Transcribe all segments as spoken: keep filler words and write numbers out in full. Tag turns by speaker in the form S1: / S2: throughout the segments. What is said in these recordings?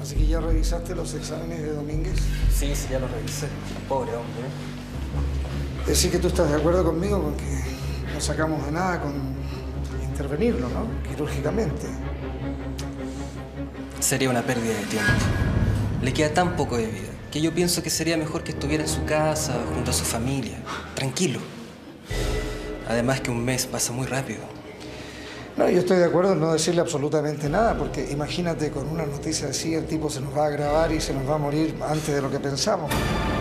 S1: Así que ya revisaste los exámenes de Domínguez.
S2: Sí, sí, ya los revisé. Pobre hombre.
S1: Decir que tú estás de acuerdo conmigo porque no sacamos de nada con intervenirlo, ¿no? Quirúrgicamente.
S2: Sería una pérdida de tiempo. Le queda tan poco de vida que yo pienso que sería mejor que estuviera en su casa, junto a su familia, tranquilo. Además que un mes pasa muy rápido.
S1: No, yo estoy de acuerdo en no decirle absolutamente nada, porque imagínate, con una noticia así, el tipo se nos va a agravar y se nos va a morir antes de lo que pensamos.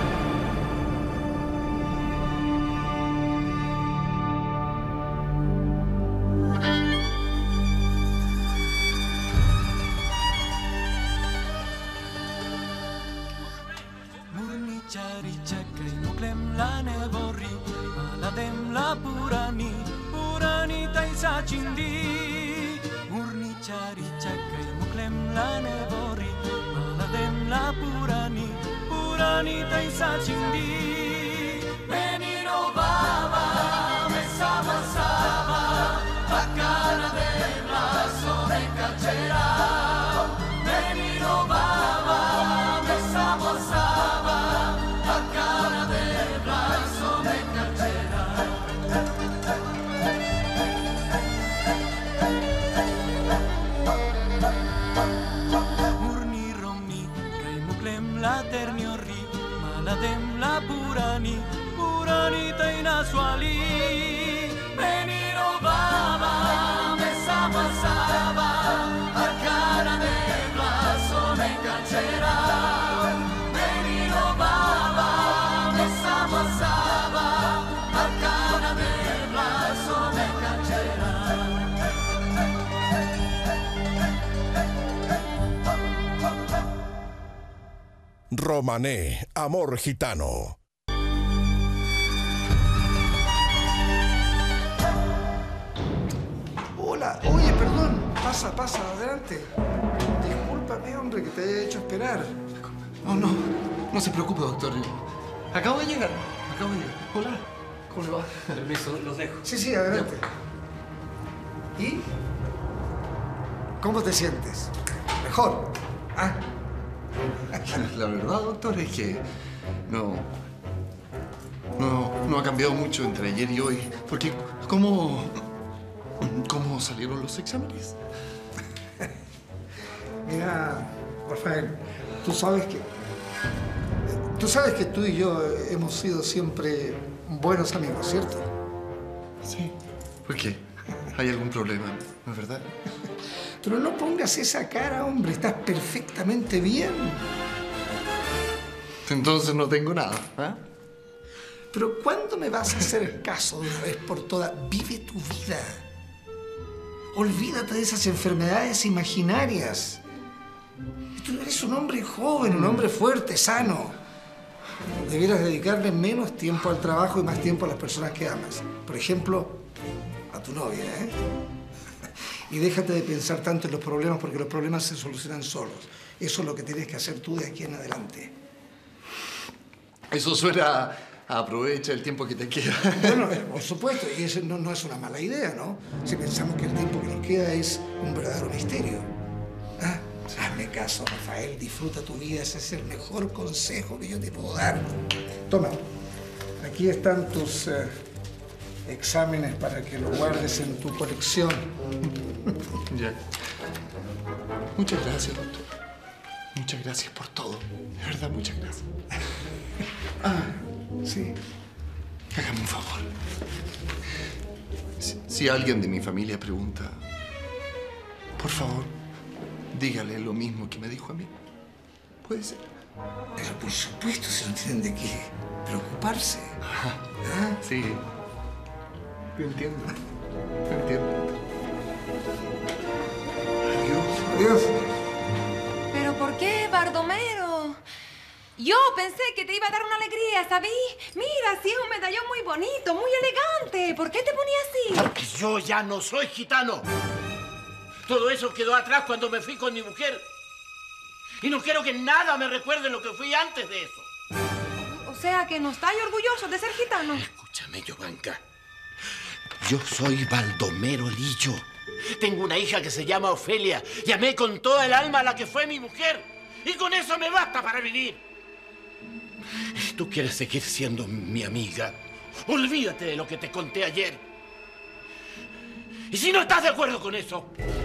S3: Romané, amor gitano.
S1: Hola, oye, perdón. Pasa, pasa, adelante. Discúlpame, hombre, que te haya hecho esperar.
S4: No, no, no se preocupe, doctor. Acabo de llegar, acabo de llegar. Hola, ¿cómo le va?
S2: Permiso, los dejo.
S1: Sí, sí, adelante. ¿Y? ¿Cómo te sientes? ¿Mejor? ¿Ah?
S4: La verdad, doctor, es que no, no, no ha cambiado mucho entre ayer y hoy. Porque, ¿cómo, cómo salieron los exámenes?
S1: Mira, Rafael, tú sabes que... Tú sabes que tú y yo hemos sido siempre buenos amigos, ¿cierto?
S4: Sí. ¿Por qué? ¿Hay algún problema? ¿No es verdad?
S1: Pero no pongas esa cara, hombre. Estás perfectamente bien.
S4: Entonces no tengo nada, ¿eh?
S1: Pero ¿cuándo me vas a hacer caso de una vez por todas? Vive tu vida. Olvídate de esas enfermedades imaginarias. Tú eres un hombre joven, un hombre fuerte, sano. Debieras dedicarle menos tiempo al trabajo y más tiempo a las personas que amas. Por ejemplo, a tu novia, ¿eh? Y déjate de pensar tanto en los problemas, porque los problemas se solucionan solos. Eso es lo que tienes que hacer tú de aquí en adelante.
S4: Eso suena a aprovecha el tiempo que te queda.
S1: Bueno, por supuesto, y eso no, no es una mala idea, ¿no? Si pensamos que el tiempo que nos queda es un verdadero misterio. ¿Ah? Hazme caso, Rafael, disfruta tu vida. Ese es el mejor consejo que yo te puedo dar. Toma, aquí están tus eh, exámenes para que los guardes en tu colección.
S4: Ya. Muchas gracias, doctor. Muchas gracias por todo. De verdad, muchas gracias.
S1: Ah, sí.
S4: Hágame un favor. Si, si alguien de mi familia pregunta, por favor, dígale lo mismo que me dijo a mí. ¿Puede ser?
S1: Pero por supuesto, si no tienen de qué preocuparse.
S4: ¿Ah? Sí. Yo entiendo. Yo entiendo. Adiós.
S1: Adiós.
S5: ¿Pero por qué, Baldomero? Yo pensé que te iba a dar una alegría, ¿sabí? Mira, sí es un medallón muy bonito, muy elegante. ¿Por qué te ponías así?
S6: Porque yo ya no soy gitano. Todo eso quedó atrás cuando me fui con mi mujer. Y no quiero que nada me recuerde lo que fui antes de eso.
S5: O sea, que no estás orgulloso de ser gitano.
S6: Escúchame, Jovanka. Yo soy Baldomero Lillo. Tengo una hija que se llama Ofelia y amé con toda el alma a la que fue mi mujer. Y con eso me basta para vivir. Si tú quieres seguir siendo mi amiga, olvídate de lo que te conté ayer. Y si no estás de acuerdo con eso,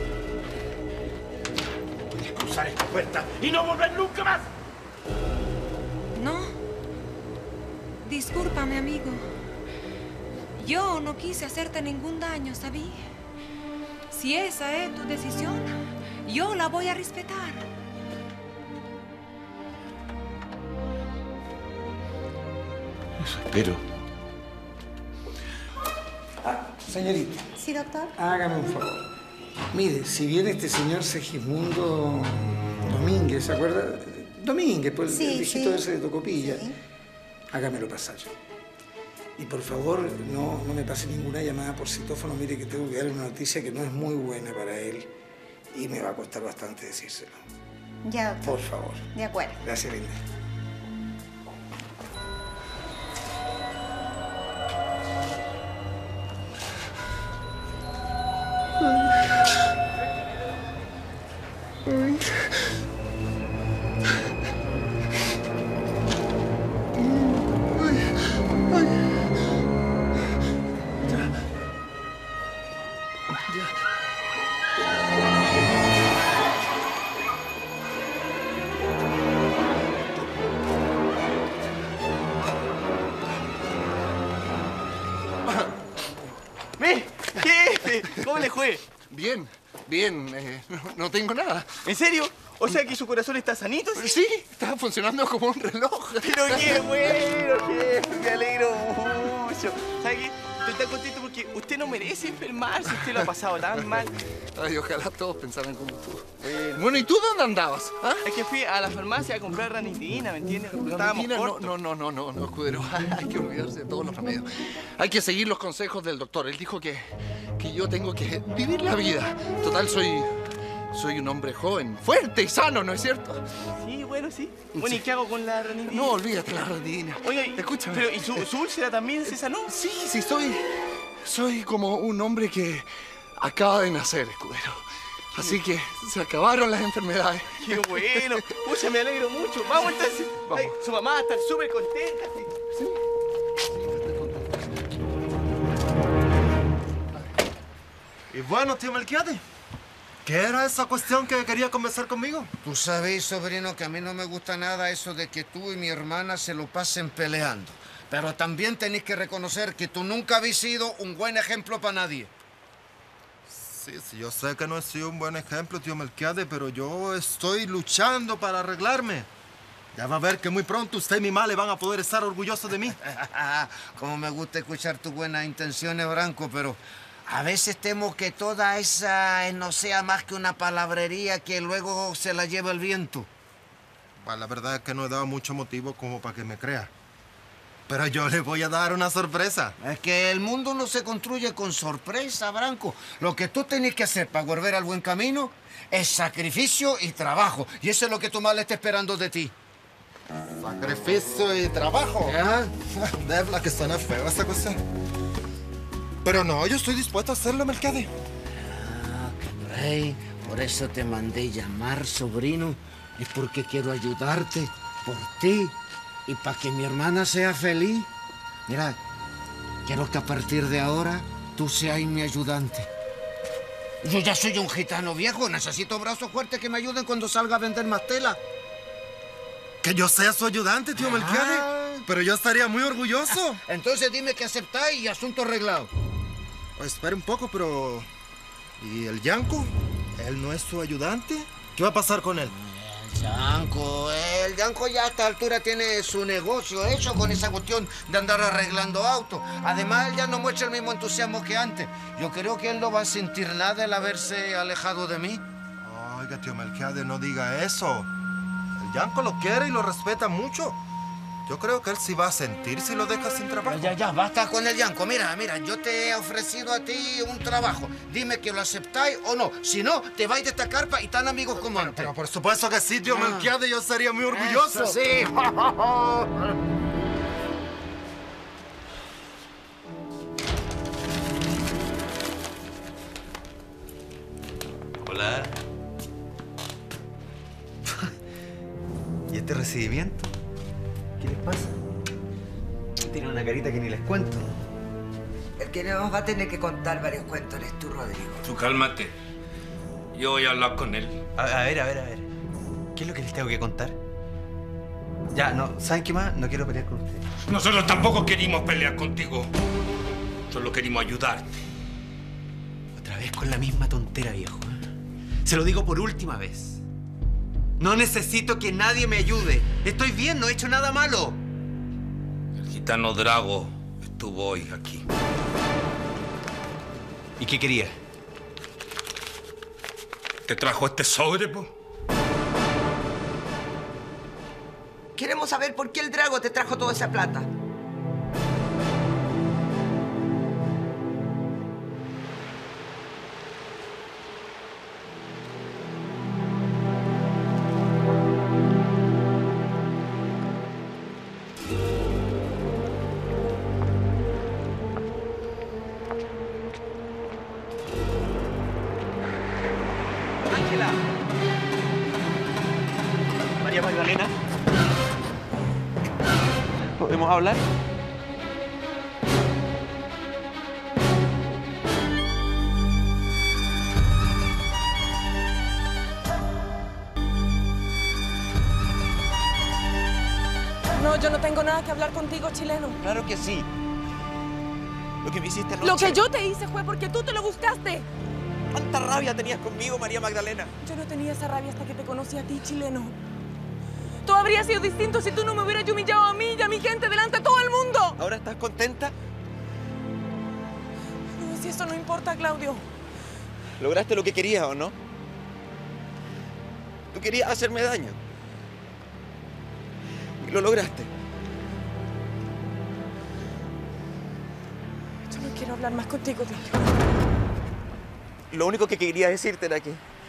S6: puedes cruzar esta puerta y no volver nunca más.
S5: No. Discúlpame, amigo. Yo no quise hacerte ningún daño, ¿sabí? Si esa es tu decisión, yo la voy a respetar.
S6: Eso espero.
S1: Ah, señorita.
S7: Sí, doctor.
S1: Hágame un favor. Mire, si viene este señor Segismundo Domínguez, ¿se acuerda? Domínguez, pues
S7: Sí,
S1: el viejito
S7: sí.
S1: ese de Tocopilla.
S7: Sí.
S1: Hágamelo pasar. Y por favor, no, no me pase ninguna llamada por citófono. Mire que tengo que dar una noticia que no es muy buena para él. Y me va a costar bastante decírselo.
S7: Ya, doctor.
S1: Por favor.
S7: De acuerdo.
S1: Gracias, linda.
S8: ¡Ve! ¿Qué? ¿Cómo le fue?
S4: Bien, bien, eh, no, no tengo nada.
S8: ¿En serio? O sea que su corazón está sanito. ¿Sí?
S4: Sí, está funcionando como un reloj.
S8: Pero qué bueno, jefe. Me alegro mucho. ¿Sabe qué? Estoy tan contento porque usted no merece enfermarse. Usted lo ha pasado tan mal.
S4: Ay, ojalá todos pensaran como tú. Eh, bueno, ¿y tú dónde andabas? ¿Ah?
S8: Es que fui a la farmacia a comprar ranitidina, ¿me entiendes? Estábamos
S4: Ranitidina, no,
S8: cortos.
S4: no, no, no, no, no, escudero. Hay que olvidarse de todos los remedios. Hay que seguir los consejos del doctor. Él dijo que, que yo tengo que vivir la vida. Total, soy, soy un hombre joven, fuerte y sano, ¿no es cierto?
S8: Sí, bueno, sí. Bueno,
S4: Sí.
S8: ¿y qué hago con la ranitidina?
S4: No, olvídate la ranitidina.
S8: Oiga, y-
S4: escúchame.
S8: Pero, ¿y su, su úlcera también se sanó?
S4: Sí, sí, soy, soy como un hombre que acaba de nacer, escudero. Así que se acabaron las enfermedades.
S8: Qué bueno. Pucha, me alegro mucho. Vamos entonces.
S4: Vamos.
S8: Ay, su mamá va a estar súper contenta. Sí.
S9: Y bueno, tío Melquiade, ¿qué era esa cuestión que quería conversar conmigo?
S10: Tú sabes, sobrino, que a mí no me gusta nada eso de que tú y mi hermana se lo pasen peleando. Pero también tenés que reconocer que tú nunca habéis sido un buen ejemplo para nadie.
S9: Sí, sí, yo sé que no he sido un buen ejemplo, tío Melquiade, pero yo estoy luchando para arreglarme. Ya va a ver que muy pronto usted y mi mamá le van a poder estar orgullosos de mí.
S10: Como me gusta escuchar tus buenas intenciones, Branco, pero a veces temo que toda esa no sea más que una palabrería que luego se la lleva el viento.
S9: Bueno, la verdad es que no he dado mucho motivo como para que me crea. Pero yo le voy a dar una sorpresa.
S10: Es que el mundo no se construye con sorpresa, Branco. Lo que tú tenés que hacer para volver al buen camino es sacrificio y trabajo. Y eso es lo que tu madre está esperando de ti.
S9: Sacrificio y trabajo.
S10: ¿Ah?
S9: Debla, que suena feo esta cuestión. Pero no, yo estoy dispuesto a hacerlo, Melquiade.
S10: Ah, Rey, por eso te mandé llamar, sobrino. Es porque quiero ayudarte por ti y para que mi hermana sea feliz. Mira, quiero que a partir de ahora tú seas mi ayudante. Yo ya soy un gitano viejo, necesito brazos fuertes que me ayuden cuando salga a vender más tela.
S9: Que yo sea su ayudante, tío Melquiade. Pero yo estaría muy orgulloso.
S10: Entonces dime que aceptáis y asunto arreglado.
S9: Oh, espera un poco, pero... ¿Y el Yanko? ¿Él no es su ayudante? ¿Qué va a pasar con él?
S10: El Yanko, el Yanko ya a esta altura tiene su negocio hecho con esa cuestión de andar arreglando autos. Además, él ya no muestra el mismo entusiasmo que antes. Yo creo que él no va a sentir nada el haberse alejado de mí.
S9: Oiga, tío Melquiade, no diga eso. El Yanko lo quiere y lo respeta mucho. Yo creo que él sí va a sentir si lo deja sin trabajo.
S10: Ya, ya, basta con el Yanko. Mira, mira, yo te he ofrecido a ti un trabajo. Dime que lo aceptáis o no. Si no, te vais de esta carpa y tan amigos como antes.
S9: Pero por supuesto que sí, tío Melquiade, yo estaría muy orgulloso.
S10: Eso sí.
S11: Hola.
S7: recibimiento? ¿Qué les pasa? Tienen una carita que ni les cuento.
S11: El que nos va a tener que contar varios cuentos eres tú, Rodrigo.
S6: Tú cálmate. Yo voy a hablar con él.
S7: A, a ver, a ver, a ver. ¿Qué es lo que les tengo que contar? Ya, no, ¿saben qué más? No quiero pelear con ustedes.
S6: Nosotros tampoco queríamos pelear contigo. Solo queríamos ayudarte.
S7: Otra vez con la misma tontera, viejo. Se lo digo por última vez. No necesito que nadie me ayude. Estoy bien, no he hecho nada malo.
S6: El gitano Drago estuvo hoy aquí.
S7: ¿Y qué quería?
S6: ¿Te trajo este sobre, po?
S11: Queremos saber por qué el Drago te trajo toda esa plata.
S8: Ángela. María Magdalena. ¿Podemos hablar?
S12: No, yo no tengo nada que hablar contigo, chileno.
S8: Claro que sí. Lo que me hiciste anoche...
S12: Lo que yo te hice fue porque tú te lo buscaste.
S8: ¿Cuánta rabia tenías conmigo, María Magdalena?
S12: Yo no tenía esa rabia hasta que te conocí a ti, chileno. Todo habría sido distinto si tú no me hubieras humillado a mí y a mi gente delante de todo el mundo.
S8: ¿Ahora estás contenta?
S12: No, si eso no importa, Claudio.
S8: ¿Lograste lo que querías o no? Tú querías hacerme daño. Y lo lograste.
S12: Yo no quiero hablar más contigo, Claudio.
S8: Lo único que quería decirte era que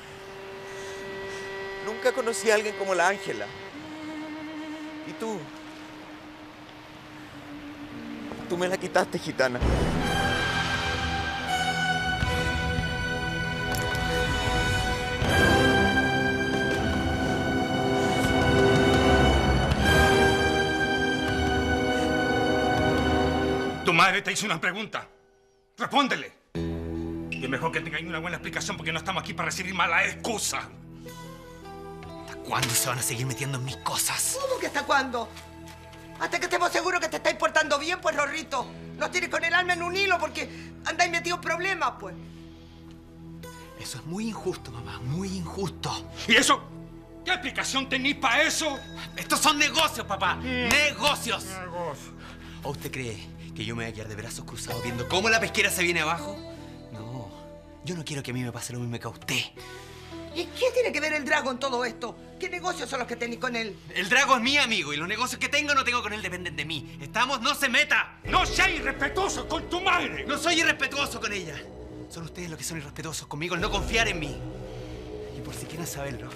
S8: nunca conocí a alguien como la Ángela. Y tú... Tú me la quitaste, gitana.
S6: Tu madre te hizo una pregunta. Respóndele. Y es mejor que tengáis una buena explicación porque no estamos aquí para recibir malas excusas.
S7: ¿Hasta cuándo se van a seguir metiendo en mis cosas?
S11: ¿Cómo que hasta cuándo? Hasta que estemos seguros que te estáis portando bien, pues, Rorrito. Nos tienes con el alma en un hilo porque andáis metidos en problemas, pues.
S7: Eso es muy injusto, mamá, muy injusto.
S6: ¿Y eso? ¿Qué explicación tenéis para eso?
S7: Estos son negocios, papá. Mm. ¡Negocios! Negocios. ¿O usted cree que yo me voy a quedar de brazos cruzados viendo cómo la pesquera se viene abajo? No, yo no quiero que a mí me pase lo mismo que a usted.
S11: ¿Y qué tiene que ver el Drago en todo esto? ¿Qué negocios son los que tenéis con él?
S7: El Drago es mi amigo y los negocios que tengo o no tengo con él dependen de mí. ¿Estamos? ¡No se meta!
S6: ¡No seas irrespetuoso con tu madre!
S7: No soy irrespetuoso con ella. Son ustedes los que son irrespetuosos conmigo, el no confiar en mí. Y por si quieren saberlo,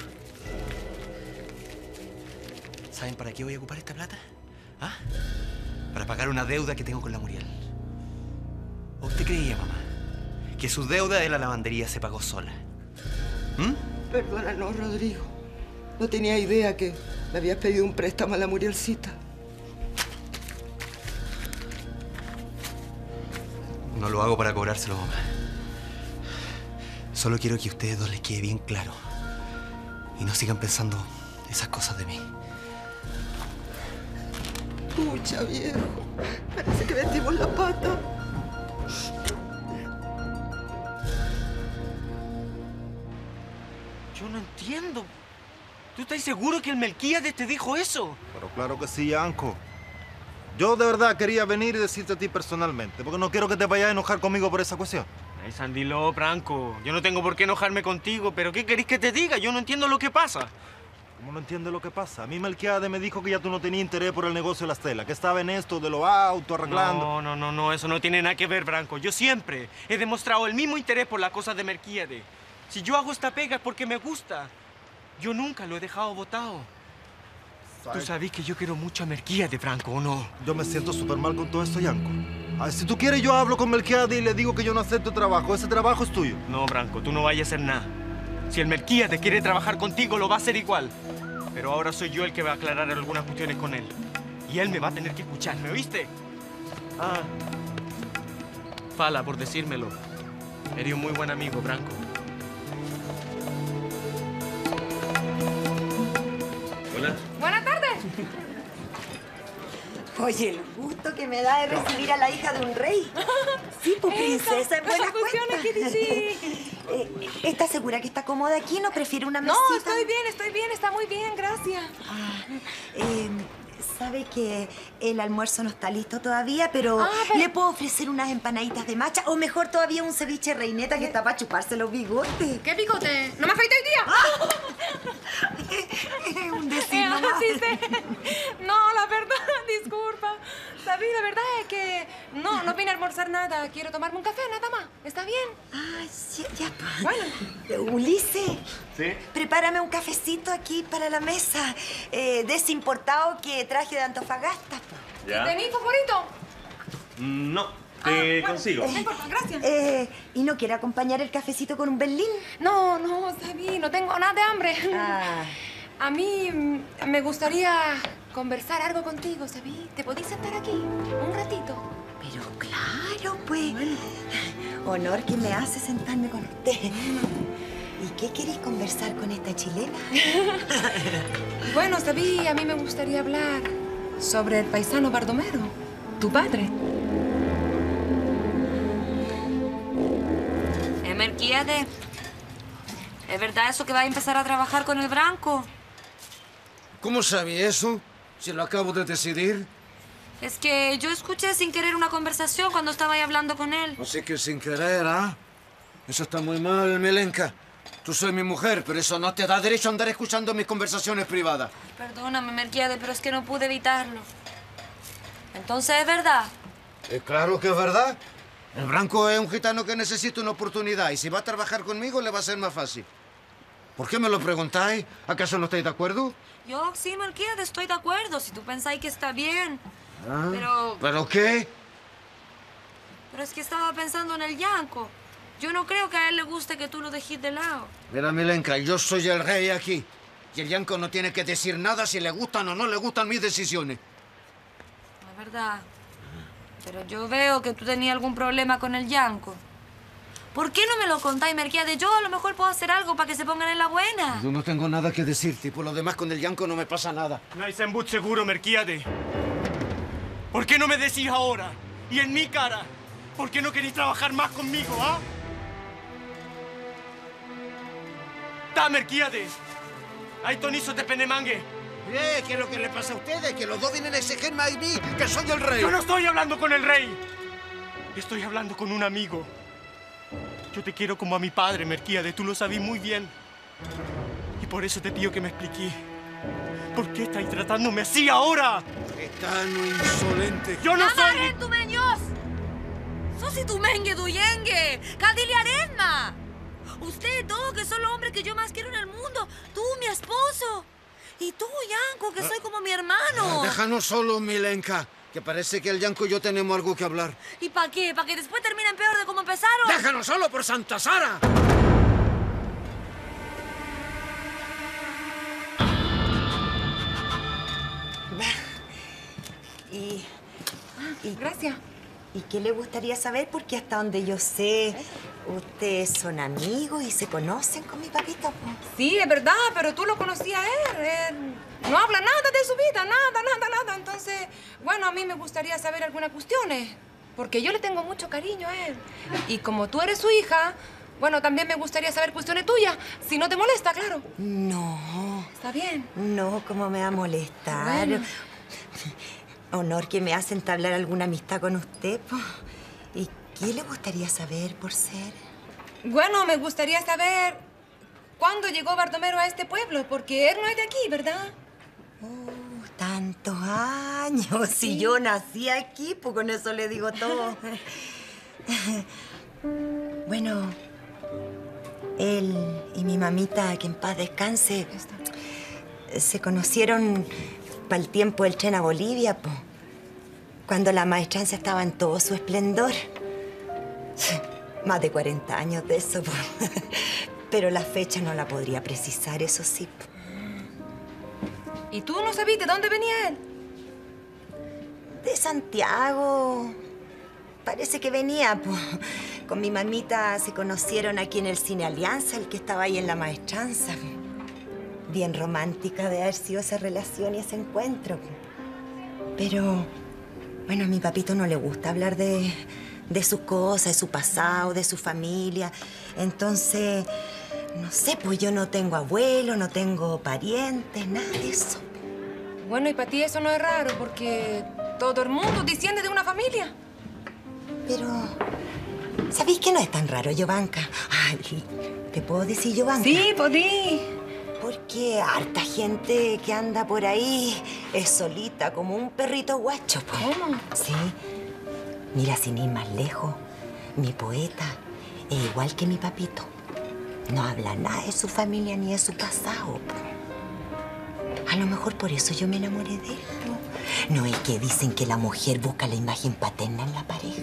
S7: ¿saben para qué voy a ocupar esta plata? ¿Ah? Para pagar una deuda que tengo con la Muriel. ¿O usted creía, mamá, que su deuda de la lavandería se pagó sola? ¿Mm?
S11: Perdónanos, Rodrigo. No tenía idea que le habías pedido un préstamo a la Murielcita.
S7: No lo hago para cobrárselo, mamá. Solo quiero que a ustedes dos les quede bien claro. Y no sigan pensando esas cosas de mí.
S11: Pucha, viejo. Parece que metimos la pata.
S8: Yo no entiendo. ¿Tú estás seguro que el Melquíades te dijo eso?
S9: Pero claro que sí, Yanko. Yo de verdad quería venir y decirte a ti personalmente, porque no quiero que te vayas a enojar conmigo por esa cuestión.
S8: Ay, Sandilo, Franco, yo no tengo por qué enojarme contigo, pero ¿qué querés que te diga? Yo no entiendo lo que pasa.
S9: ¿Cómo no entiendes lo que pasa? A mí Melquiades me dijo que ya tú no tenías interés por el negocio de las telas, que estaba en esto de los autos, arreglando...
S8: No, no, no, no, eso no tiene nada que ver, Franco. Yo siempre he demostrado el mismo interés por las cosas de Melquíades. Si yo hago esta pega es porque me gusta. Yo nunca lo he dejado botado. Tú sabes que yo quiero mucho a Melquíades, Franco, ¿o no?
S9: Yo me siento súper mal con todo esto, Yanko. A ver, si tú quieres, yo hablo con Melquiades y le digo que yo no acepto trabajo. Ese trabajo es tuyo.
S8: No, Franco, tú no vayas a hacer nada. Si el Melquíades quiere trabajar contigo, lo va a hacer igual. Pero ahora soy yo el que va a aclarar algunas cuestiones con él. Y él me va a tener que escuchar, ¿me oíste? Ah. Fala por decírmelo. Eres un muy buen amigo, Branco.
S6: Hola.
S5: Buenas tardes.
S13: Oye, el gusto que me da de recibir a la hija de un rey. Sí, pues princesa, en buenas cuentas. Eh, ¿Estás segura que está cómoda aquí? ¿No prefiere una mesita?
S5: No, estoy bien, estoy bien, está muy bien, gracias.
S13: Ah, eh, sabe que el almuerzo no está listo todavía, pero,
S5: Ah, pero-
S13: le puedo ofrecer unas empanaditas de macha o mejor todavía un ceviche reineta que está para chuparse los bigotes.
S5: ¿Qué bigote? ¿No me afeité hoy día?
S13: Un decir
S5: Eh,
S13: nomás.
S5: sí, sí. No, la verdad, disculpa. Sabí, la verdad es que no, no vine a almorzar nada. Quiero tomarme un café, nada más. ¿Está bien?
S13: Ay, sí, ya, pues.
S5: Bueno.
S13: Ulises,
S6: ¿Sí?
S13: prepárame un cafecito aquí para la mesa, eh, de ese importado que traje de Antofagasta. po.
S6: ¿Ya?
S5: ¿Tenís favorito?
S6: No, te consigo.
S5: No importa, gracias.
S13: Eh, ¿Y no quiere acompañar el cafecito con un berlín?
S5: No, no, sabí, no tengo nada de hambre.
S13: Ah.
S5: A mí mm, me gustaría conversar algo contigo, ¿sabí? ¿Te podís sentar aquí un ratito?
S13: Pero claro, pues. Honor que me hace sentarme con usted. ¿Y qué queréis conversar con esta chilena?
S5: Bueno, sabí, a mí me gustaría hablar sobre el paisano Bardomero, tu padre.
S14: Eh, Melquiades, ¿es verdad eso que vas a empezar a trabajar con el Branco?
S10: ¿Cómo sabe eso? Si lo acabo de decidir.
S14: Es que yo escuché sin querer una conversación cuando estaba ahí hablando con él.
S10: Así que sin querer, ¿ah? Eso está muy mal, Milenka. Tú soy mi mujer, pero eso no te da derecho a andar escuchando mis conversaciones privadas.
S14: Perdóname, Melquiades, pero es que no pude evitarlo. Entonces, ¿es verdad?
S10: Eh, claro que es verdad. El Branco es un gitano que necesita una oportunidad y si va a trabajar conmigo le va a ser más fácil. ¿Por qué me lo preguntáis? ¿Acaso no estáis de acuerdo?
S14: Yo sí, Melquiades, estoy de acuerdo, si tú pensáis que está bien.
S10: Ah,
S14: Pero...
S10: ¿Pero qué?
S14: Pero es que estaba pensando en el Yanko. Yo no creo que a él le guste que tú lo dejes de lado.
S10: Mira, Milenka, yo soy el rey aquí. Y el Yanko no tiene que decir nada si le gustan o no le gustan mis decisiones.
S14: Es verdad. Pero yo veo que tú tenías algún problema con el Yanko. ¿Por qué no me lo contáis, Melquiades? Yo a lo mejor puedo hacer algo para que se pongan en la buena.
S10: Yo no tengo nada que decirte y por lo demás con el Yanko no me pasa nada.
S8: Naisembut seguro, Melquiades. ¿Por qué no me decís ahora? Y en mi cara. ¿Por qué no queréis trabajar más conmigo, ah? ¡Ta, Melquiades! ¡Ay, tonizo de penemangue!
S10: Eh, ¿qué es lo que le pasa a ustedes? Que los dos vienen a exigirme a mí, que soy el rey.
S8: Yo no estoy hablando con el rey. Estoy hablando con un amigo. Yo te quiero como a mi padre, Melquiades. Tú lo sabes muy bien. Y por eso te pido que me expliques. ¿Por qué estáis tratándome así ahora?
S10: Gitano insolente.
S8: ¡Yo no soy...
S14: ¡Amaren tu meños! ¡Sosi tu mengue, duyengue! ¡Cadili aresma! Usted dos, que son los hombres que yo más quiero en el mundo. Tú, mi esposo. Y tú, Yanko, que soy como mi hermano.
S10: Ah, déjanos solos, Milenka, que parece que el Yanko y yo tenemos algo que hablar.
S14: ¿Y para qué? ¿Para que después terminen peor de como empezaron?
S10: ¡Déjanos solo por Santa Sara!
S13: Y, y...
S5: Gracias.
S13: ¿Y qué le gustaría saber? Porque hasta donde yo sé, ustedes son amigos y se conocen con mi papito. po.
S5: Sí, es verdad, pero tú lo conocías a él. Él no habla nada de su vida, nada, nada, nada. Entonces, bueno, a mí me gustaría saber algunas cuestiones, porque yo le tengo mucho cariño a él. Y como tú eres su hija, bueno, también me gustaría saber cuestiones tuyas, si no te molesta, claro.
S13: No.
S5: ¿Está bien?
S13: No, ¿cómo me va a molestar?
S5: Bueno.
S13: Honor que me hace entablar alguna amistad con usted, po. ¿Y qué le gustaría saber por ser?
S5: Bueno, me gustaría saber cuándo llegó Bardomero a este pueblo, porque él no es de aquí, ¿verdad?
S13: Oh, tantos años. Si yo nací aquí, pues con eso le digo todo. Bueno, él y mi mamita, que en paz descanse, se conocieron para el tiempo del tren a Bolivia, po, cuando la maestranza estaba en todo su esplendor. Más de cuarenta años de eso, po. Pero la fecha no la podría precisar, eso sí. Po.
S5: ¿Y tú no sabías de dónde venía él?
S13: De Santiago. Parece que venía, pues. Con mi mamita se conocieron aquí en el Cine Alianza, el que estaba ahí en la maestranza. Bien romántica de haber sido esa relación y ese encuentro. Pero, bueno, a mi papito no le gusta hablar de, de sus cosas, de su pasado, de su familia. Entonces, no sé, pues yo no tengo abuelo, no tengo parientes, nada de eso.
S5: Bueno, y para ti eso no es raro, porque todo el mundo desciende de una familia.
S13: Pero, ¿sabéis que no es tan raro, Yovanka? Ay, ¿te puedo decir, Yovanka?
S5: Sí, podí.
S13: Porque harta gente que anda por ahí es solita, como un perrito guacho, pues.
S5: ¿Cómo?
S13: Sí. Mira, sin ir más lejos, mi poeta es igual que mi papito. No habla nada de su familia ni de su pasado, po. A lo mejor por eso yo me enamoré de él, po. ¿No es que dicen que la mujer busca la imagen paterna en la pareja?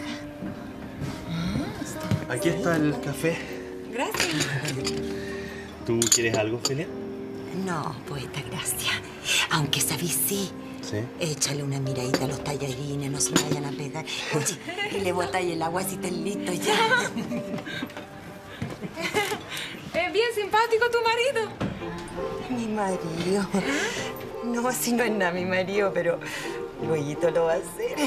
S7: Aquí está el café.
S5: Gracias.
S7: ¿Tú quieres algo, Felia?
S13: No, poeta, gracias. Aunque sabís, sí.
S7: Sí.
S13: Échale una miradita a los tallarines, no se me vayan a pegar. Oye, y le botáis el agua si estén listos ya.
S5: Es bien simpático tu marido.
S13: Mi marido. No, si no es nada mi marido, pero luego lo va a hacer.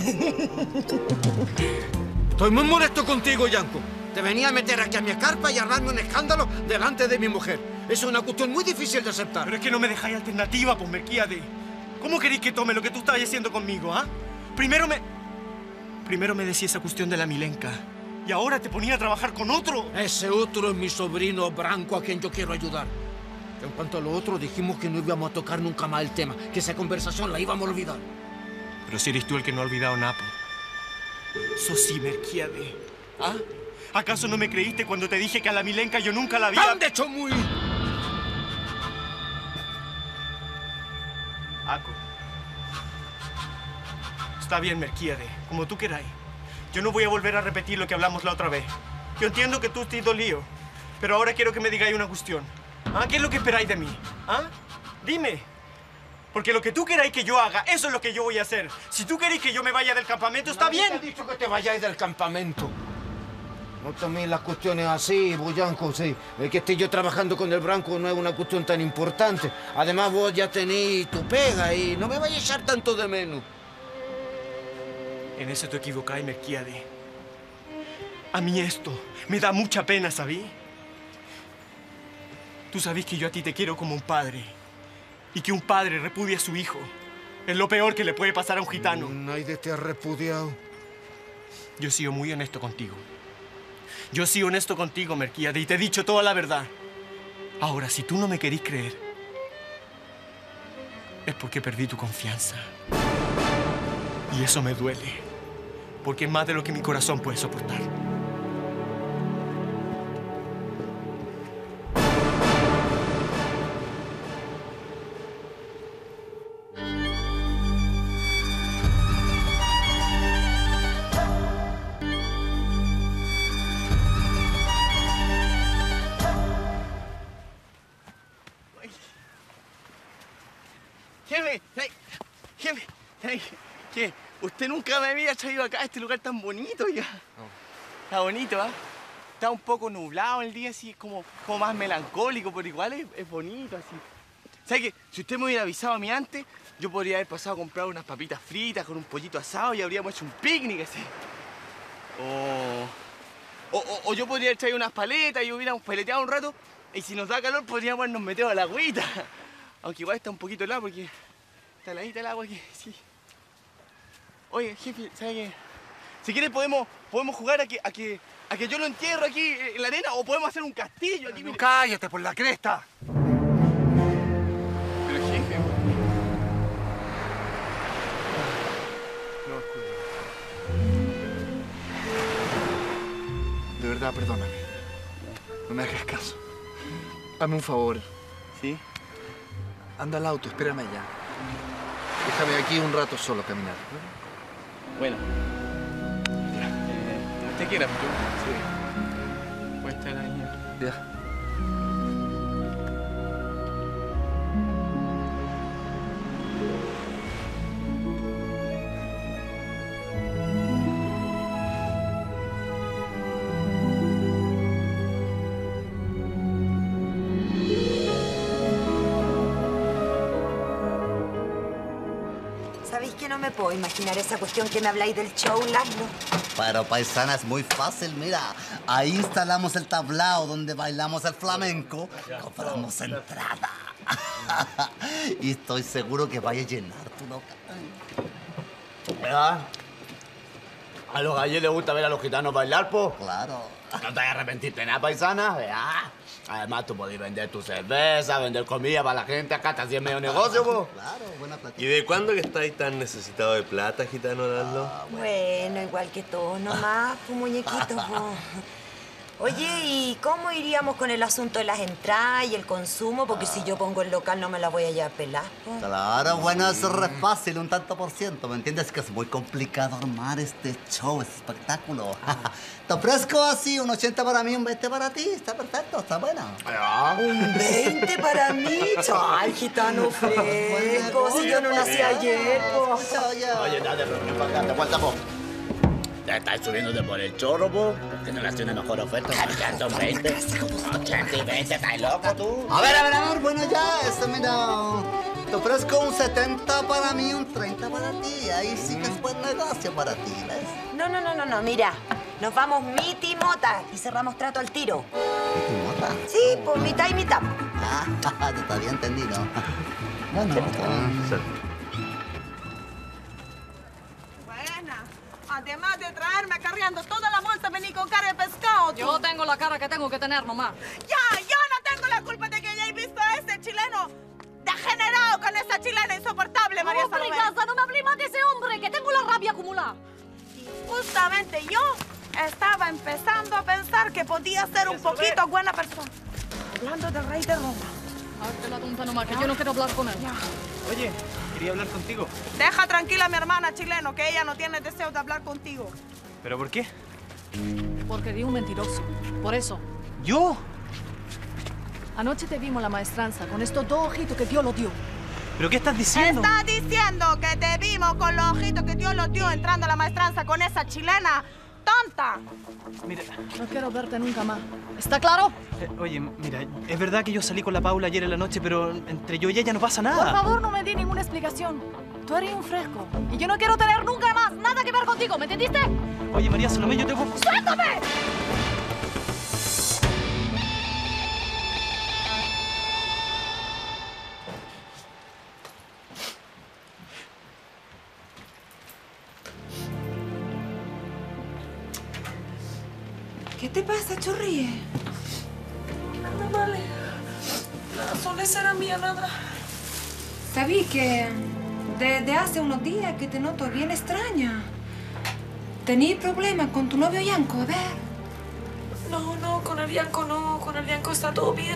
S10: Estoy muy molesto contigo, Yanko. Te venía a meter aquí a mi carpa y a armarme un escándalo delante de mi mujer. Es una cuestión muy difícil de aceptar.
S8: Pero es que no me dejáis alternativa, pues, Melquíade. ¿Cómo queréis que tome lo que tú estabas haciendo conmigo, ah? Primero me... Primero me decía esa cuestión de la Milenka. Y ahora te ponía a trabajar con otro.
S10: Ese otro es mi sobrino Branco, a quien yo quiero ayudar. En cuanto a lo otro, dijimos que no íbamos a tocar nunca más el tema, que esa conversación la íbamos a olvidar.
S8: Pero si eres tú el que no ha olvidado Napo. Sosi, Melquíade. ¿Ah? ¿Acaso no me creíste cuando te dije que a la Milenka yo nunca la había...
S10: ¡Ande, Chomuy!
S8: Aco. Está bien, Melquíade, como tú queráis. Yo no voy a volver a repetir lo que hablamos la otra vez. Yo entiendo que tú estés dolido, pero ahora quiero que me digáis una cuestión. ¿Ah? ¿Qué es lo que esperáis de mí? ¿Ah? Dime. Porque lo que tú queráis que yo haga, eso es lo que yo voy a hacer. Si tú queréis que yo me vaya del campamento, está
S10: Nadie
S8: bien.
S10: te ha dicho que te vayáis del campamento. No toméis las cuestiones así, Boyanco, sí. El que esté yo trabajando con el Branco no es una cuestión tan importante. Además, vos ya tenéis tu pega y no me vais a echar tanto de menos.
S8: En eso te equivocáis, Melquíade. A mí esto me da mucha pena, ¿sabí? Tú sabés que yo a ti te quiero como un padre. Y que un padre repudie a su hijo. Es lo peor que le puede pasar a un gitano.
S10: Nadie te ha repudiado.
S8: Yo he sido muy honesto contigo. Yo he sido honesto contigo, Melquíade, y te he dicho toda la verdad. Ahora, si tú no me querís creer, es porque perdí tu confianza. Y eso me duele, porque es más de lo que mi corazón puede soportar.
S6: Jefe, hey, jefe, hey, ¿qué? Usted nunca me había traído acá a este lugar tan bonito, ya. No. Está bonito, ¿ah? ¿eh? Está un poco nublado el día, así, es como, como más melancólico, pero igual es, es bonito, así. ¿Sabe qué? Si usted me hubiera avisado a mí antes, yo podría haber pasado a comprar unas papitas fritas con un pollito asado y habríamos hecho un picnic, así. O, o, o, o yo podría haber traído unas paletas y hubiéramos paleteado un rato, y si nos da calor podríamos habernos metido a la agüita. Aunque igual está un poquito helado porque está heladita el agua aquí, sí. Oye, jefe, ¿sabe qué? Si quiere podemos, podemos jugar a que, a, que, a que yo lo entierro aquí en la arena o podemos hacer un castillo aquí.
S10: No, cállate por la cresta.
S6: Pero jefe... No,
S4: De verdad, perdóname. No me hagas caso. Hazme un favor.
S6: ¿Sí?
S4: Anda al auto, espérame allá. Déjame aquí un rato solo caminar.
S6: Bueno. Eh, como usted quiera, pero... Sí. Puede estar ahí.
S4: Ya.
S13: que no me puedo imaginar esa cuestión que me habláis del show, Laszlo.
S15: Pero, paisana, es muy fácil, mira. Ahí instalamos el tablao donde bailamos el flamenco. Compramos entrada. Y estoy seguro que vaya a llenar tu local.
S16: ¿Verdad? A los gallos les gusta ver a los gitanos bailar, po.
S15: Claro.
S16: No te vas a arrepentir de nada, paisana, ¿verdad? Además, tú podés vender tu cerveza, vender comida para la gente. Acá está así en medio negocio, po.
S15: Claro, buena plata.
S17: ¿Y de cuándo que estáis tan necesitado de plata, gitano Laszlo?
S13: Ah, bueno, igual que todos nomás, tu muñequito, po. Oye, ¿y cómo iríamos con el asunto de las entradas y el consumo? Porque si yo pongo el local no me la voy a llevar a pelar, po.
S15: Claro, bueno, eso es re fácil, un tanto por ciento. ¿Me entiendes? Que es muy complicado armar este show, este espectáculo. Te ofrezco así, un ochenta para mí, un veinte para ti. Está perfecto, está bueno.
S13: ¿Un veinte para mí? Ay, gitano fresco, si yo no nací ayer, po.
S16: Oye, dale, pero ven para acá, te falta, po. Te estás subiéndote por el chorro, po. Que no le haces una mejor oferta. Ya son veinte. ochenta y veinte, ¿estás loco tú?
S15: A ver, a ver, a ver, bueno, ya, este, mira. Te ofrezco un setenta para mí, un treinta para ti. Ahí sí que es buen negocio para ti, ¿ves?
S13: No, no, no, no, no, mira. Nos vamos miti mota y cerramos trato al tiro.
S15: ¿Miti mota?
S13: Sí, pues mitad y mitad.
S15: Ah, te había entendido. Bueno, está bien.
S12: Además de traerme cargando toda la bolsa, vení con cara de pescado.
S14: Yo tengo la cara que tengo que tener, mamá.
S12: Ya, yo no tengo la culpa de que hayáis visto a ese chileno degenerado con esa chilena insoportable, María Salomé.
S14: No, casa, no me hablé más de ese hombre, que tengo la rabia acumulada.
S12: Justamente yo estaba empezando a pensar que podía ser un poquito buena persona. Hablando del rey de Roma.
S14: Hazte la tonta nomás, que yo no quiero hablar con él.
S12: Ya.
S8: Oye, quería hablar contigo.
S12: Deja tranquila a mi hermana chileno, que ella no tiene deseo de hablar contigo.
S8: ¿Pero por qué?
S14: Porque di un mentiroso. Por eso.
S8: ¿Yo?
S14: Anoche te vimos la maestranza con estos dos ojitos que Dios los dio.
S8: ¿Pero qué estás diciendo?
S12: Está diciendo que te vimos con los ojitos que Dios los dio entrando a la maestranza con esa chilena tonta.
S8: Mira.
S14: No quiero verte nunca más. ¿Está claro?
S8: Eh, oye, mira, es verdad que yo salí con la Paula ayer en la noche, pero entre yo y ella no pasa nada.
S14: Por favor, no me di ninguna explicación. Tú eres un fresco. Y yo no quiero tener nunca más nada que ver contigo, ¿me entendiste?
S8: Oye, María Salomé, yo te voy...
S14: ¡Suéltame!
S5: ¿Qué te pasa, chorríe?
S12: Nada, vale. La Solés era mía, nada.
S5: Sabí que desde hace unos días que te noto bien extraña. ¿Tení problemas con tu novio Yanko? A ver.
S12: No, no, con el Yanko no. Con el Yanko está todo bien.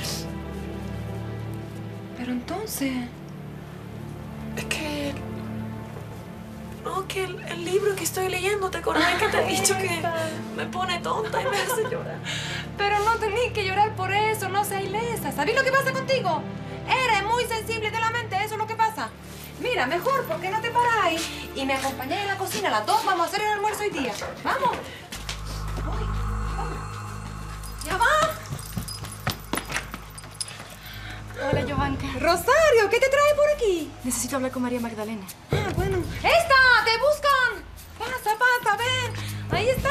S5: Pero entonces...
S12: Es que... No, que el, el libro que estoy leyendo, ¿te acordás que te he dicho que me pone tonta y me hace llorar?
S5: Pero no tenés que llorar por eso, no seas ilesa. ¿Sabés lo que pasa contigo? Eres muy sensible de la mente, eso es lo que pasa. Mira, mejor, ¿por qué no te paráis? Y me acompañáis en la cocina, las dos vamos a hacer el almuerzo hoy día. ¡Vamos! Voy, vamos. ¡Ya va!
S14: Hola, Giovanka.
S5: Rosario, ¿qué te trae por aquí?
S14: Necesito hablar con María Magdalena.
S5: Ah, bueno. ¡Esta! ¡Te buscan! Pasa, pasa, ven. Ahí está.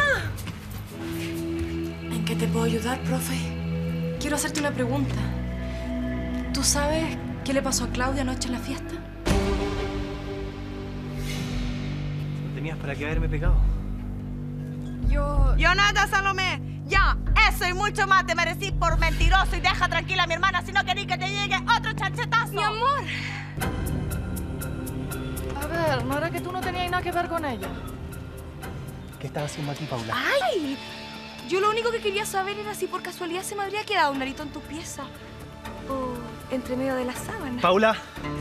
S14: ¿En qué te puedo ayudar, profe? Quiero hacerte una pregunta. ¿Tú sabes qué le pasó a Claudia anoche en la fiesta?
S8: No tenías para qué haberme pegado.
S14: Yo...
S12: Yo nada, Salomé. Ya, eso y mucho más te merecí por mentiroso y deja tranquila a mi hermana si no querís que te llegue otro chanchetazo.
S14: Mi amor. A ver, ¿no era que tú no tenías nada que ver con ella?
S8: ¿Qué estás haciendo aquí, Paula?
S14: ¡Ay! Yo lo único que quería saber era si por casualidad se me habría quedado un arito en tu pieza. O entre medio de la sábana.
S8: Paula.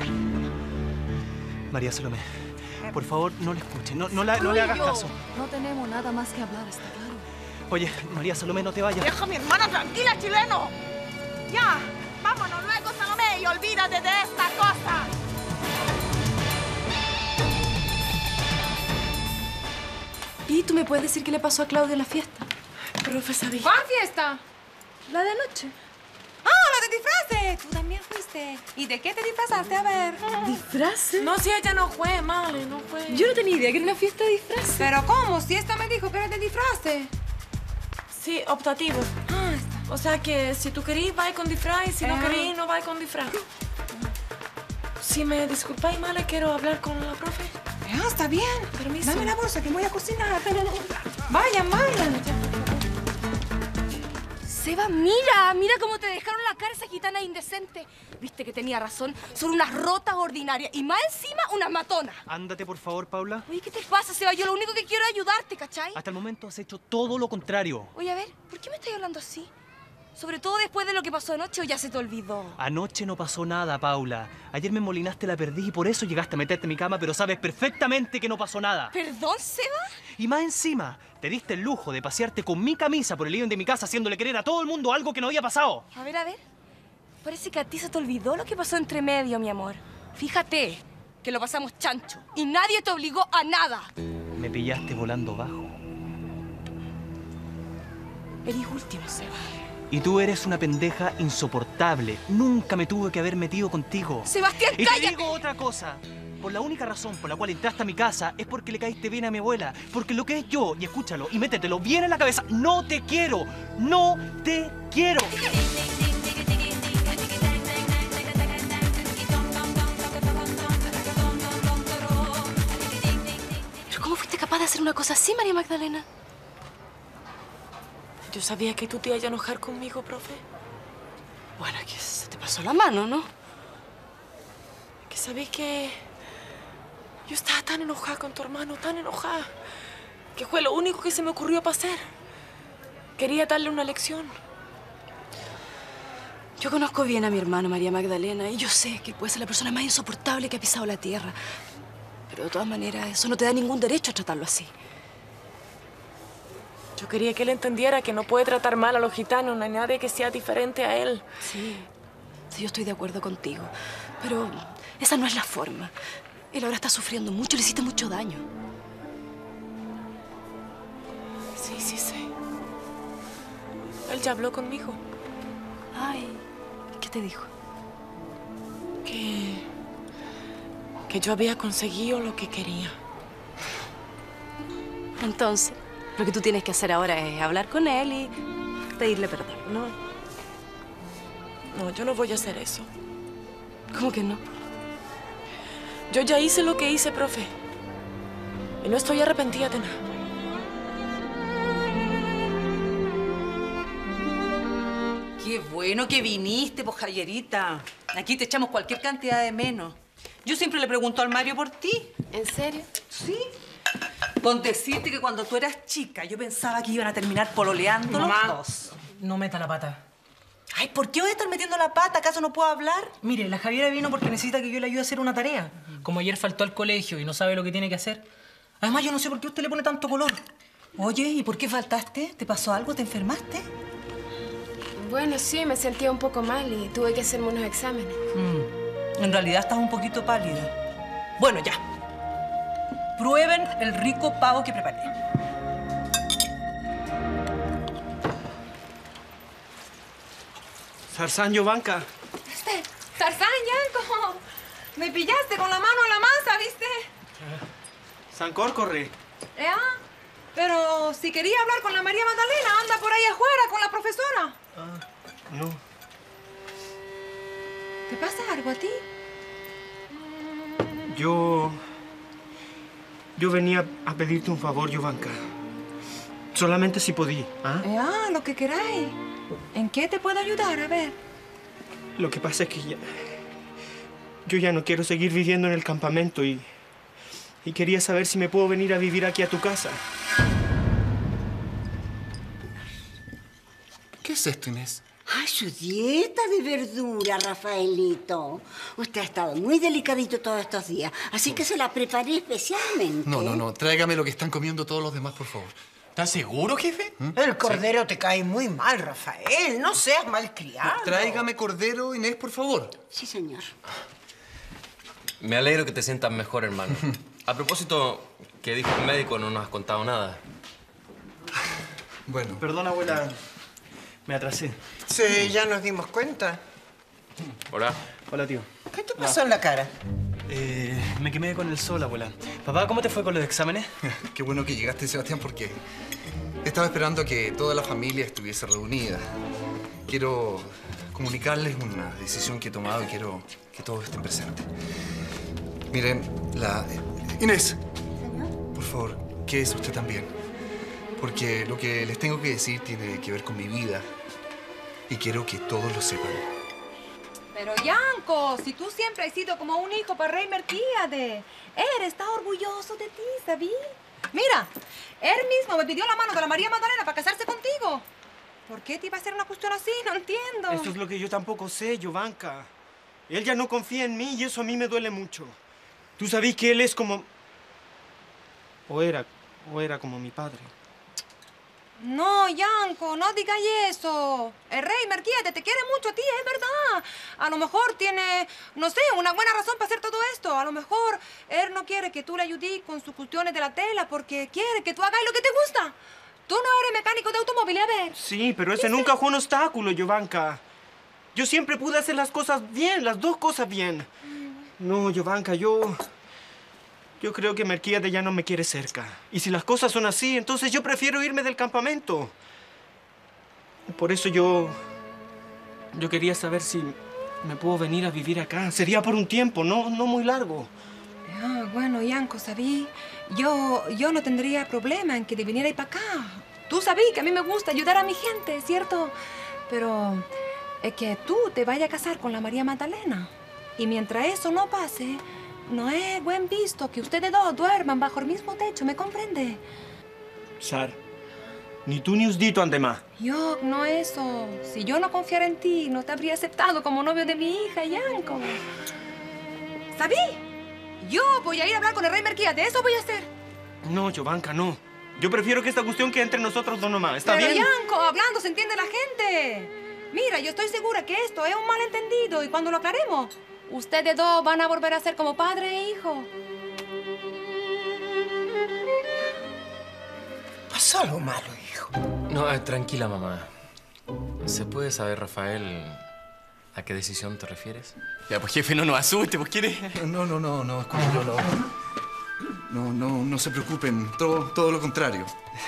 S8: María Salomé, por favor, no le escuches. No, no, la, no le hagas caso.
S14: No tenemos nada más que hablar, está claro.
S8: Oye, María Salomé, no te vayas.
S12: Deja a mi hermana tranquila, chileno. Ya, vámonos luego, Salomé, y olvídate de esta cosa.
S14: ¿Y tú me puedes decir qué le pasó a Claudia en la fiesta? Profe, ¿sabía?
S5: ¿Cuál fiesta?
S14: La de anoche.
S5: Ah, la de disfraces. Tú también fuiste. ¿Y de qué te disfrazaste? A ver.
S12: ¿Disfraces? No, si ella no fue, Male, no fue.
S5: Yo no tenía idea que era una fiesta de disfraces. ¿Pero cómo? Si esta me dijo que era de disfraces.
S12: Sí, optativo.
S5: Ah,
S12: o sea que si tú querís, vais con disfraz. Y si no
S5: Eh.
S12: querís, no vais con disfraz. Si me disculpáis, Male, quiero hablar con la profe.
S5: Ah, está bien.
S12: Permiso.
S5: Dame la bolsa que voy a cocinar. Vayan, vayan.
S14: Seba, mira, mira cómo te dejaron la cara esa gitana indecente. Viste que tenía razón, son unas rotas ordinarias y más encima unas matonas.
S8: Ándate, por favor, Paula.
S14: Oye, ¿qué te pasa, Seba? Yo lo único que quiero es ayudarte, ¿cachai?
S8: Hasta el momento has hecho todo lo contrario.
S14: Oye, a ver, ¿por qué me estás hablando así? Sobre todo después de lo que pasó anoche, ¿o ya se te olvidó?
S8: Anoche no pasó nada, Paula. Ayer me molinaste la perdiz y por eso llegaste a meterte en mi cama, pero sabes perfectamente que no pasó nada.
S14: ¿Perdón, Seba?
S8: Y más encima, te diste el lujo de pasearte con mi camisa por el living de mi casa haciéndole creer a todo el mundo algo que no había pasado.
S14: A ver, a ver. Parece que a ti se te olvidó lo que pasó entre medio, mi amor. Fíjate que lo pasamos chancho y nadie te obligó a nada.
S8: Me pillaste volando bajo.
S14: Eres último, Seba.
S8: Y tú eres una pendeja insoportable. Nunca me tuve que haber metido contigo.
S14: Sebastián,
S8: y
S14: cállate.
S8: te digo otra cosa. Por la única razón por la cual entraste a mi casa es porque le caíste bien a mi abuela. Porque lo que es yo, y escúchalo, y métetelo bien en la cabeza, no te quiero. No te quiero.
S14: ¿Pero cómo fuiste capaz de hacer una cosa así, María Magdalena?
S12: Yo sabía que tú te ibas a enojar conmigo, profe.
S14: Bueno, que se te pasó la mano, ¿no?
S12: Que sabéis que yo estaba tan enojada con tu hermano, tan enojada, que fue lo único que se me ocurrió para hacer. Quería darle una lección.
S14: Yo conozco bien a mi hermano, María Magdalena, y yo sé que puede ser la persona más insoportable que ha pisado la tierra. Pero de todas maneras, eso no te da ningún derecho a tratarlo así.
S12: Yo quería que él entendiera que no puede tratar mal a los gitanos, no hay nadie que sea diferente a él.
S14: Sí, sí, yo estoy de acuerdo contigo, pero esa no es la forma. Él ahora está sufriendo mucho, le hiciste mucho daño.
S12: Sí, sí, sí. Él ya habló conmigo.
S14: Ay, ¿qué te dijo?
S12: Que... que yo había conseguido lo que quería.
S14: Entonces, lo que tú tienes que hacer ahora es hablar con él y pedirle perdón, ¿no?
S12: No, yo no voy a hacer eso.
S14: ¿Cómo que no?
S12: Yo ya hice lo que hice, profe. Y no estoy arrepentida de nada.
S18: Qué bueno que viniste, pues, Javierita. Aquí te echamos cualquier cantidad de menos. Yo siempre le pregunto al Mario por ti.
S5: ¿En serio?
S18: Sí. Con decirte que cuando tú eras chica, yo pensaba que iban a terminar pololeando los
S19: Mamá,
S18: dos.
S19: no meta la pata.
S18: Ay, ¿por qué voy a estar metiendo la pata? ¿Acaso no puedo hablar?
S19: Mire, la Javiera vino porque necesita que yo le ayude a hacer una tarea. Como ayer faltó al colegio y no sabe lo que tiene que hacer. Además, yo no sé por qué usted le pone tanto color.
S18: Oye, ¿y por qué faltaste? ¿Te pasó algo? ¿Te enfermaste?
S5: Bueno, sí, me sentía un poco mal y tuve que hacerme unos exámenes.
S18: Mm, en realidad estás un poquito pálida. Bueno, ya. Prueben el rico pavo que preparé.
S8: Tarzán, Jovanka.
S5: Este, Tarzán, Yanko. Me pillaste con la mano en la masa, ¿viste?
S8: Sancor, corre.
S5: ¿Eh? Pero si quería hablar con la María Magdalena, anda por ahí afuera con la profesora.
S8: Ah, no.
S5: ¿Te pasa algo a ti?
S8: Yo... Yo venía a pedirte un favor, Jovanka. Solamente si podía, ¿ah?
S5: Eh, ah, lo que queráis. ¿En qué te puedo ayudar? A ver.
S8: Lo que pasa es que ya... Yo ya no quiero seguir viviendo en el campamento y... Y quería saber si me puedo venir a vivir aquí a tu casa.
S4: ¿Qué es esto, Inés?
S20: ¡Ay, su dieta de verdura, Rafaelito! Usted ha estado muy delicadito todos estos días, así que se la preparé especialmente.
S4: No, no, no. Tráigame lo que están comiendo todos los demás, por favor.
S10: ¿Estás seguro, jefe? El cordero te cae muy mal, Rafael. No seas malcriado.
S4: Tráigame cordero, Inés, por favor.
S20: Sí, señor.
S17: Me alegro que te sientas mejor, hermano. A propósito, ¿qué dijo el médico? No nos has contado nada.
S4: Bueno.
S8: Perdón, abuela. Me atrasé.
S10: Sí, ya nos dimos cuenta.
S17: Hola.
S6: Hola, tío.
S11: ¿Qué te pasó en la cara?
S6: Eh, me quemé con el sol, abuela. Papá, ¿cómo te fue con los exámenes?
S4: Qué bueno que llegaste, Sebastián, porque estaba esperando que toda la familia estuviese reunida. Quiero comunicarles una decisión que he tomado y quiero que todos estén presentes. Miren, la... Inés, por favor, quédese usted también. Porque lo que les tengo que decir tiene que ver con mi vida y quiero que todos lo sepan.
S5: Pero, Yanko, si tú siempre has sido como un hijo para Rey Melquíades. Él está orgulloso de ti, ¿sabí? Mira, él mismo me pidió la mano de la María Magdalena para casarse contigo. ¿Por qué te iba a hacer una cuestión así? No entiendo.
S8: Eso es lo que yo tampoco sé, Jovanka. Él ya no confía en mí y eso a mí me duele mucho. Tú sabes que él es como... O era, o era como mi padre.
S5: No, Yanko, no digas eso. El Rey Melquíades te quiere mucho a ti, es verdad. A lo mejor tiene, no sé, una buena razón para hacer todo esto. A lo mejor él no quiere que tú le ayudes con sus cuestiones de la tela porque quiere que tú hagas lo que te gusta. Tú no eres mecánico de automóviles, a ver.
S8: Sí, pero ese nunca fue un obstáculo, Jovanka. Yo siempre pude hacer las cosas bien, las dos cosas bien. No, Jovanka, yo... Yo creo que Melquíades ya no me quiere cerca. Y si las cosas son así, entonces yo prefiero irme del campamento. Por eso yo... Yo quería saber si me puedo venir a vivir acá. Sería por un tiempo, no, no muy largo.
S5: Ah, bueno, Yanko, ¿sabí? Yo, yo no tendría problema en que te vinierais para acá. Tú sabí que a mí me gusta ayudar a mi gente, ¿cierto? Pero es que tú te vayas a casar con la María Magdalena. Y mientras eso no pase... No es buen visto que ustedes dos duerman bajo el mismo techo, ¿me comprende?
S8: Sar, ni tú ni Usdito ande más.
S5: Yo, no eso. Si yo no confiara en ti, no te habría aceptado como novio de mi hija, Yanko. ¿Sabí? Yo voy a ir a hablar con el Rey Melquíades, eso voy a hacer.
S8: No, Jovanka, no. Yo prefiero que esta cuestión quede entre nosotros dos nomás, ¿está
S5: Pero,
S8: bien?
S5: Pero, Yanko, hablando se entiende la gente. Mira, yo estoy segura que esto es un malentendido y cuando lo aclaremos... Ustedes dos van a volver a ser como padre e hijo.
S11: ¿Pasó algo malo, hijo?
S17: No, eh, tranquila, mamá. ¿Se puede saber, Rafael, a qué decisión te refieres?
S6: Ya, pues jefe, no nos asuste, pues quiere...
S4: No, no, no, no, escúchalo, no. No, no, no se preocupen, todo, todo lo contrario.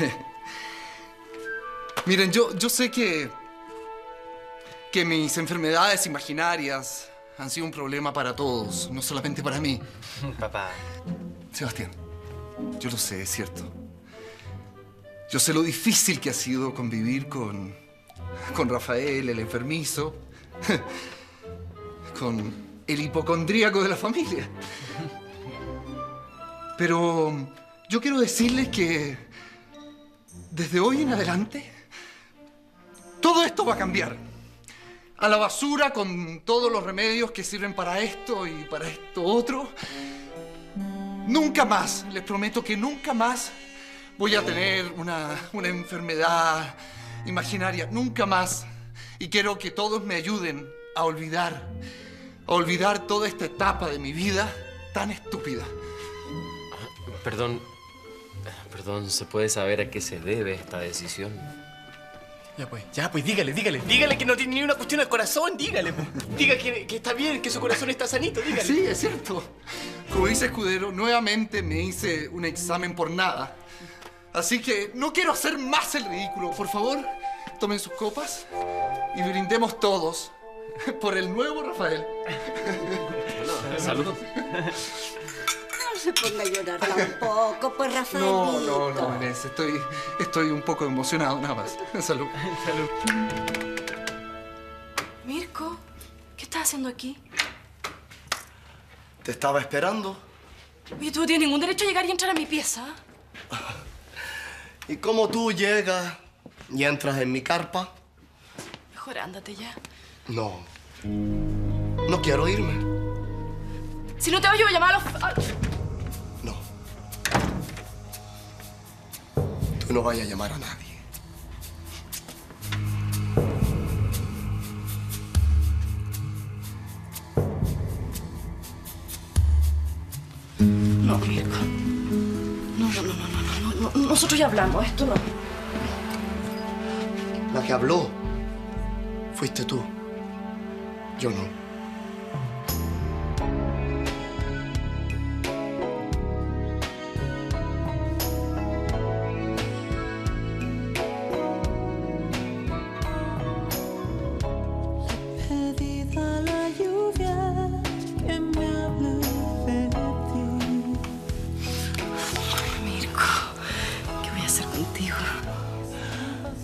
S4: Miren, yo, yo sé que... que mis enfermedades imaginarias... han sido un problema para todos, no solamente para mí.
S6: Papá.
S4: Sebastián, yo lo sé, es cierto. Yo sé lo difícil que ha sido convivir con... con Rafael, el enfermizo. Con el hipocondríaco de la familia. Pero yo quiero decirles que... desde hoy en adelante... todo esto va a cambiar. A la basura con todos los remedios que sirven para esto y para esto otro. Nunca más, les prometo que nunca más voy a tener una, una enfermedad imaginaria. Nunca más. Y quiero que todos me ayuden a olvidar, a olvidar toda esta etapa de mi vida tan estúpida.
S17: Perdón, perdón, ¿se puede saber a qué se debe esta decisión?
S6: Ya pues, ya pues, dígale, dígale. Dígale que no tiene ni una cuestión al corazón, dígale. Pues. Diga que, que está bien, que su corazón está sanito, dígale.
S4: Sí, es cierto. Como dice Escudero, nuevamente me hice un examen por nada. Así que no quiero hacer más el ridículo. Por favor, tomen sus copas y brindemos todos por el nuevo Rafael.
S17: Salud.
S20: No se ponga a llorar tampoco, pues, Rafaelito.
S4: No, no, no, Inés. Estoy, estoy un poco emocionado, nada más. Salud.
S12: Salud. Mirko, ¿qué estás haciendo aquí?
S9: Te estaba esperando.
S12: Oye, tú no tienes ningún derecho a llegar y entrar a mi pieza.
S9: ¿Y cómo tú llegas y entras en mi carpa?
S12: Mejor ándate ya.
S9: No. No quiero irme.
S12: Si no te vas, yo voy a llamar a los... a-
S9: Tú no vayas a llamar a nadie.
S12: No, Mirko. No, no, no, no, no, no, no. Nosotros ya hablamos, esto no.
S9: La que habló fuiste tú. Yo no.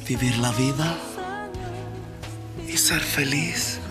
S6: vivir la vida y ser feliz.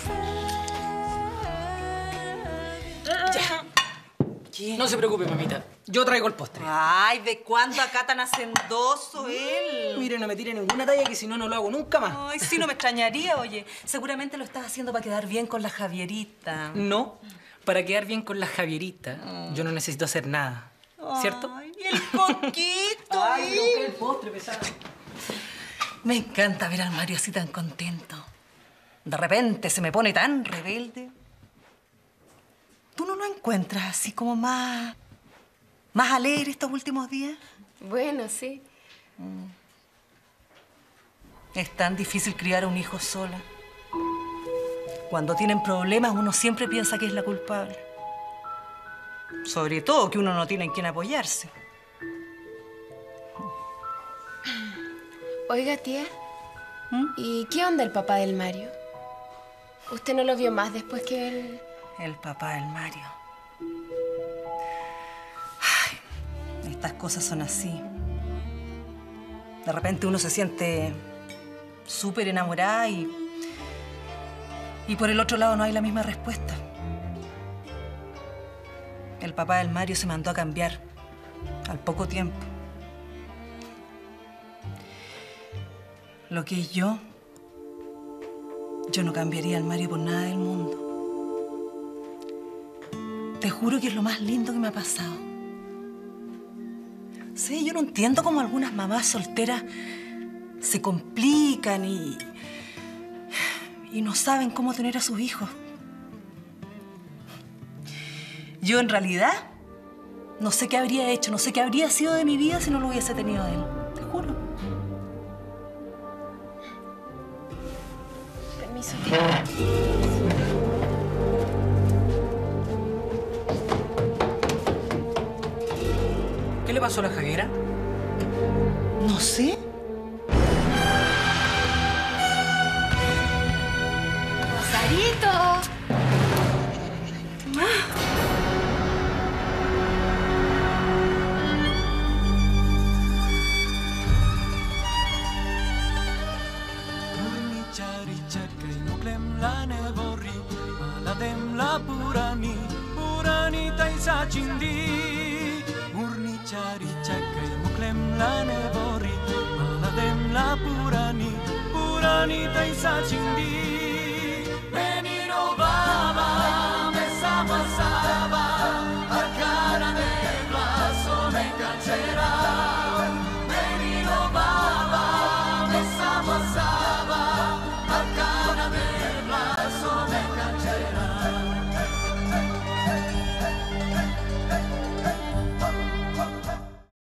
S19: ¿Qué? No se preocupe, mamita. Yo traigo el postre.
S18: Ay, ¿de cuándo acá tan hacendoso él?
S19: Mire, no me tire ninguna talla que si no, no lo hago nunca más.
S18: Ay, sí, no me extrañaría, oye. Seguramente lo estás haciendo para quedar bien con la Javierita.
S19: No, para quedar bien con la Javierita, yo no necesito hacer nada. ¿Cierto?
S18: Ay, y el poquito.
S19: Ay, no, que el postre, pesado.
S18: Me encanta ver al Mario así tan contento. De repente se me pone tan rebelde. ¿Tú no lo encuentras así como más... más alegre estos últimos días?
S12: Bueno, sí.
S18: Mm. Es tan difícil criar a un hijo sola. Cuando tienen problemas, uno siempre piensa que es la culpable. Sobre todo que uno no tiene en quién apoyarse.
S12: Oiga, tía, ¿y qué onda el papá del Mario? ¿Usted no lo vio más después que él...?
S18: El papá del Mario. Ay, estas cosas son así. De repente uno se siente súper enamorada y... y por el otro lado no hay la misma respuesta. El papá del Mario se mandó a cambiar al poco tiempo. Lo que es yo, yo no cambiaría al Mario por nada del mundo. Te juro que es lo más lindo que me ha pasado. Sí, yo no entiendo cómo algunas mamás solteras se complican y, y no saben cómo tener a sus hijos. Yo, en realidad, no sé qué habría hecho, no sé qué habría sido de mi vida si no lo hubiese tenido a él. Te juro.
S12: Permiso.
S19: ¿Qué le pasó a la Javiera?
S18: No sé.
S12: ¡Rosarito!
S21: Maladem la purani, purani taisa chindi. Murni chari chakai muklem la nevori. Maladem la purani, purani taisa chindi.